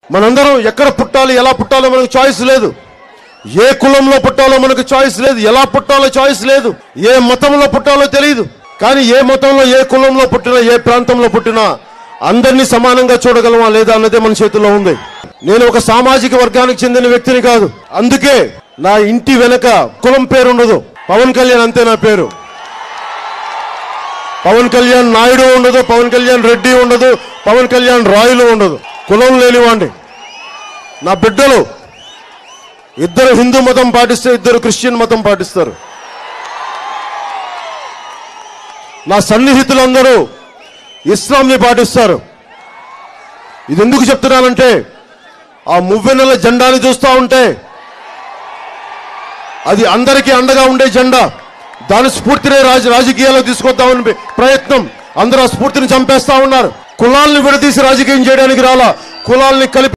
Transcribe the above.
మనందరం ఎక్కడ పుట్టాలి, ఎలా పుట్టాలో మనకు చాయిస్ లేదు. ఏ కులంలో పుట్టాలో మనకు చాయిస్ లేదు, ఎలా పుట్టాలో చాయిస్ లేదు, ఏ మతంలో పుట్టాలో తెలియదు. కానీ ఏ మతంలో, ఏ కులంలో పుట్టినా, ఏ ప్రాంతంలో పుట్టినా అందరినీ సమానంగా చూడగలమా లేదా అన్నదే మన చేతుల్లో ఉంది. నేను ఒక సామాజిక వర్గానికి చెందిన వ్యక్తిని కాదు. అందుకే నా ఇంటి వెనక కులం పేరు ఉండదు. పవన్ కళ్యాణ్ అంతే నా పేరు. పవన్ కళ్యాణ్ నాయుడు ఉండదు, పవన్ కళ్యాణ్ రెడ్డి ఉండదు, పవన్ కళ్యాణ్ రాయులు ఉండదు. కులం లేనివాండి. నా బిడ్డలు ఇద్దరు హిందూ మతం పాటిస్తే, ఇద్దరు క్రిస్టియన్ మతం పాటిస్తారు. నా సన్నిహితులందరూ ఇస్లాంని పాటిస్తారు. ఇది ఎందుకు చెప్తున్నానంటే, ఆ మువ్వెన్నెల జెండాని చూస్తూ ఉంటే అది అందరికీ అండగా ఉండే జెండా. దాని స్ఫూర్తినే రాజకీయాల్లో తీసుకొద్దామని ప్రయత్నం. అందరూ ఆ స్ఫూర్తిని చంపేస్తా ఉన్నారు. కులాల్ని విడదీసి రాజకీయం చేయడానికి రాలా, కులాల్ని కలిపి